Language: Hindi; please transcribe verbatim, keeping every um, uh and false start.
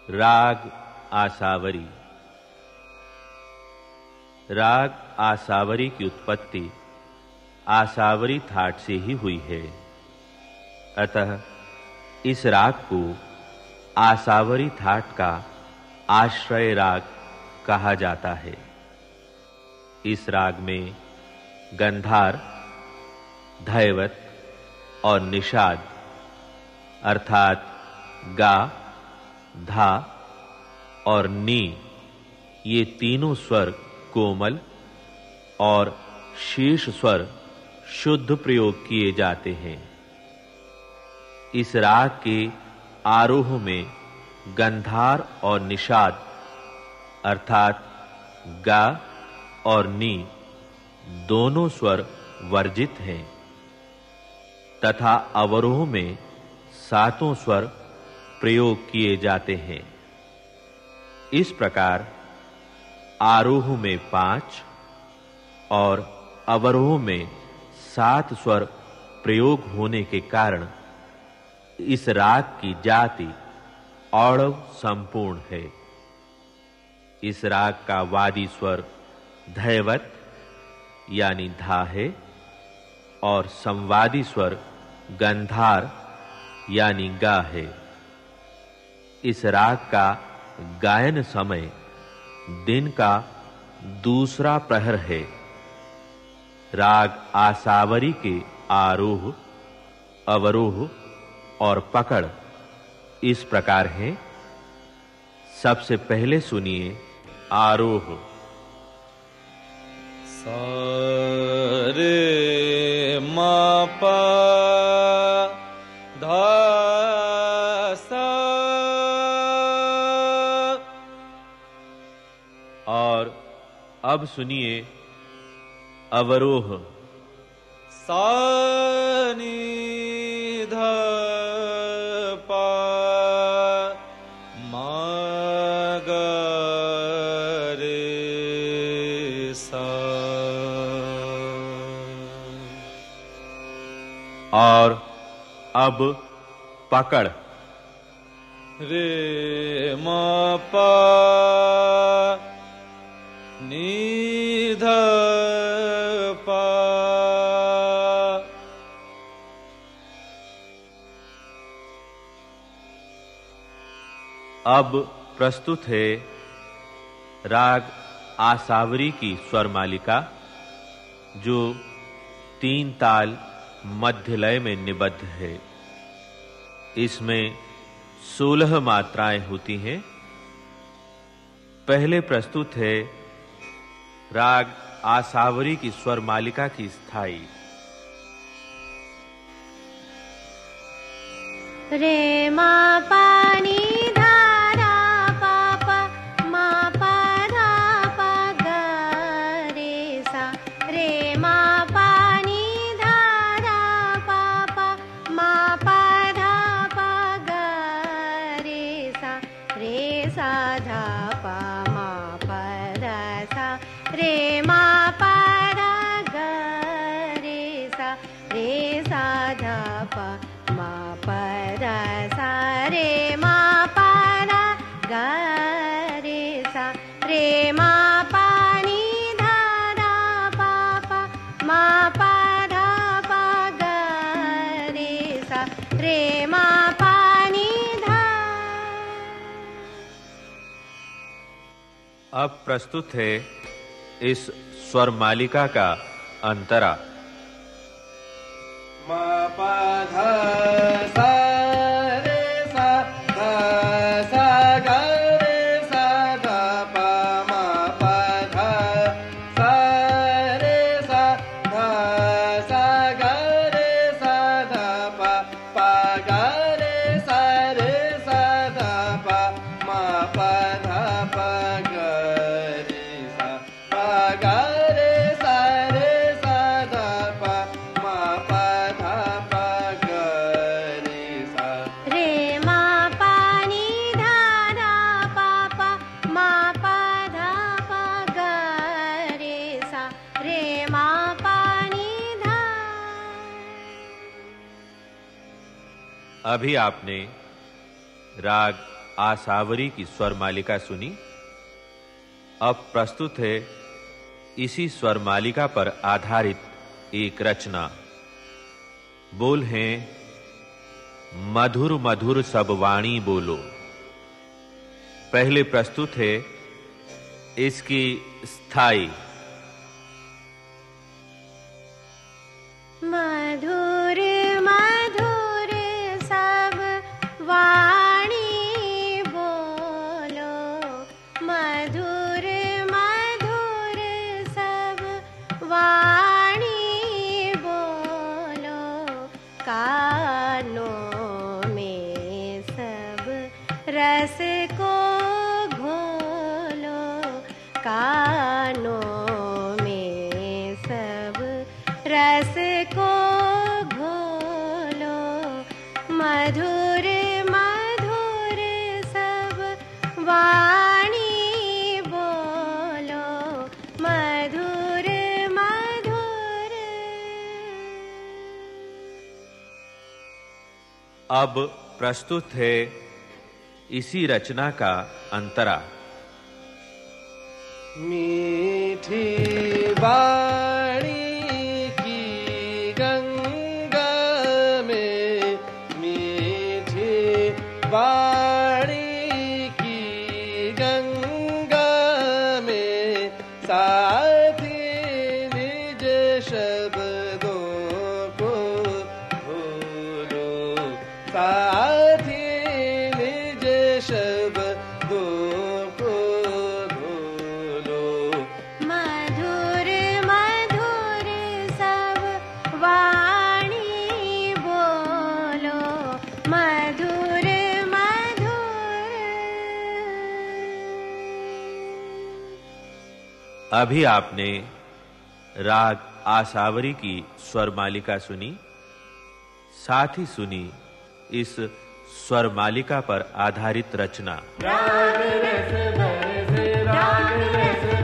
राग आसावरी। राग आसावरी की उत्पत्ति आसावरी थाट से ही हुई है। अतः इस राग को आसावरी थाट का आश्रय राग कहा जाता है। इस राग में गंधार, धैवत और निषाद अर्थात गा, धा और नी ये तीनों स्वर कोमल और शेष स्वर शुद्ध प्रयोग किए जाते हैं। इस राग के आरोह में गंधार और निषाद अर्थात गा और नी दोनों स्वर वर्जित हैं तथा अवरोह में सातों स्वर प्रयोग किए जाते हैं। इस प्रकार आरोह में पांच और अवरोह में सात स्वर प्रयोग होने के कारण इस राग की जाति औड़व संपूर्ण है। इस राग का वादी स्वर धैवत यानी धा है और संवादी स्वर गंधार यानी गा है। इस राग का गायन समय दिन का दूसरा प्रहर है। राग आसावरी के आरोह, अवरोह और पकड़ इस प्रकार हैं। सबसे पहले सुनिए आरोह। सा रे मा पा धा सा। और अब सुनिए अवरोह। सा नी धा पा मा गा रे सा। और अब पकड़। रे मा पा नी धा पा। अब प्रस्तुत है राग आसावरी की स्वर मालिका जो तीन ताल मध्य लय में निबद्ध है। इसमें सोलह मात्राएं होती हैं। पहले प्रस्तुत है राग आसावरी की स्वर मालिका की स्थाई। रे मा पा नी धा रा पा पा मा पा धा पा गा रे सा। रे मा पा नी धा रा पा पा मा पा धा पा गा रे सा। रे सा धा पा मा पा धा सा। रे मा पा धा गा रे सा। रे सा धा पा मा पा धा सा। रे मा पा धा गा रे सा। रे मा पा नी धा रा पा पा मा पा धा पा गा रे सा। रे मा पा नी धा। अब प्रस्तुत है इस स्वर मालिका का अंतरा। मा पा धा सा रे सा धा सा गा रे सा धा पा मा पा धा सा रे सा धा सा गा रे सा धा पा पा गा रे सा रे सा धा पा मा पा धा पा गा रे सा पा गा रे सा रे सा धा पा मा पा धा पा गा रे सा। रे मा पा नी धा रा पा पा मा पा धा पा गा रे सा। रे मा पा नी धा। अभी आपने राग आसावरी की स्वर मालिका सुनी। अब प्रस्तुत है इसी स्वर मालिका पर आधारित एक रचना। बोल हैं मधुर मधुर सब वाणी बोलो। पहले प्रस्तुत है इसकी स्थाई। मधुर मधुर सब वाणी बोलो, मधुर मधुर सब वाणी बोलो, कानों में सब रस को घोलो, कानों में सब रस को घोलो, मधुर मधुर सब वाणी बोलो, मधुर मधुर। अब प्रस्तुत है इसी रचना का अंतरा। मीठी वाणी की गंगा में, मीठी वाणी की गंगा में, साथी निज शब्दों को भूलो, साथी निज शब्दों को भूलो, मधुर मधुर सब वाणी बोलो, मधुर मधुर। अभी आपने राग आसावरी की स्वर मालिका सुनी, साथ ही सुनी इस स्वर मालिका पर आधारित रचना। राग रस बरसे, राग रस